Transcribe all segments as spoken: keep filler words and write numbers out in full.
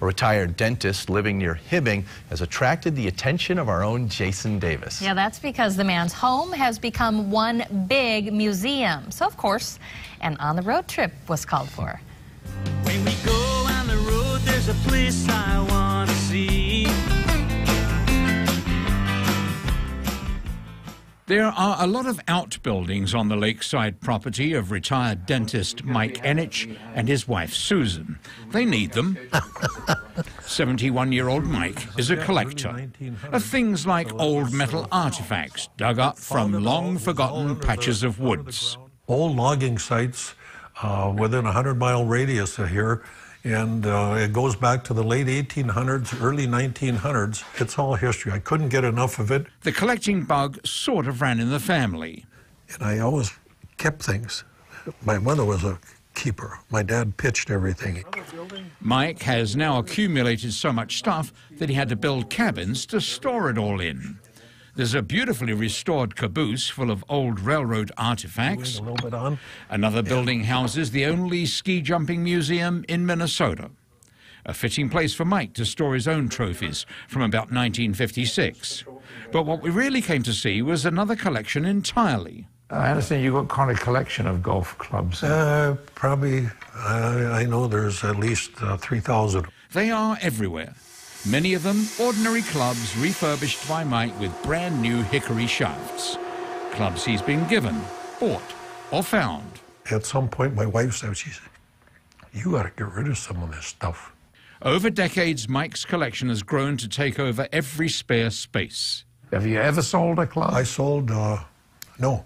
A retired dentist living near Hibbing has attracted the attention of our own Jason Davis. Yeah, that's because the man's home has become one big museum. So, of course, an on-the-road trip was called for. When we go on the road, there's a place I want to see. There are a lot of outbuildings on the lakeside property of retired dentist Mike Enich and his wife Susan. They need them. seventy-one-year-old Mike is a collector of things like old metal artifacts dug up from long-forgotten patches of woods. Old logging sites uh, within a hundred-mile radius of here, and uh, it goes back to the late eighteen hundreds, early nineteen hundreds. It's all history. I couldn't get enough of it. The collecting bug sort of ran in the family. And I always kept things. My mother was a keeper. My dad pitched everything. Mike has now accumulated so much stuff that he had to build cabins to store it all in. There's a beautifully restored caboose full of old railroad artifacts. A little bit on. Another building houses the only ski jumping museum in Minnesota. A fitting place for Mike to store his own trophies from about nineteen fifty-six. But what we really came to see was another collection entirely. I understand you've got quite a collection of golf clubs. Uh, probably, I, I know there's at least uh, three thousand. They are everywhere. Many of them ordinary clubs refurbished by Mike with brand new hickory shafts. Clubs he's been given, bought, or found. At some point, my wife said, she said, you got to get rid of some of this stuff. Over decades, Mike's collection has grown to take over every spare space. Have you ever sold a club? I sold, uh, no.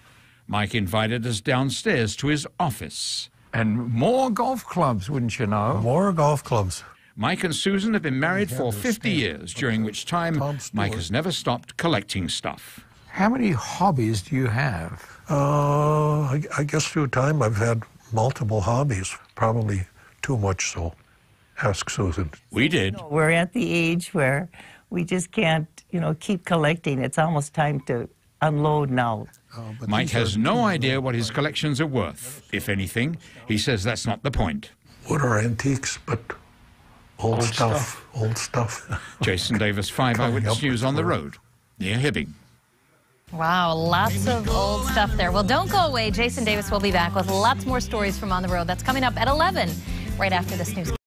Mike invited us downstairs to his office. And more golf clubs, wouldn't you know? More golf clubs. Mike and Susan have been married for fifty years, during which time Mike has never stopped collecting stuff. How many hobbies do you have? Uh, I, I guess through time I've had multiple hobbies, probably too much so. Ask Susan. We did. We're at the age where we just can't, you know, keep collecting. It's almost time to unload now. Uh, Mike has no idea what his collections are worth. If anything, he says that's not the point. What are antiques, but old, old stuff, stuff, old stuff. Jason Davis, five Eyewitness News on the road, near Hibbing. Wow, lots of old stuff there. Well, don't go away. Jason Davis will be back with lots more stories from On the Road. That's coming up at eleven, right after this news.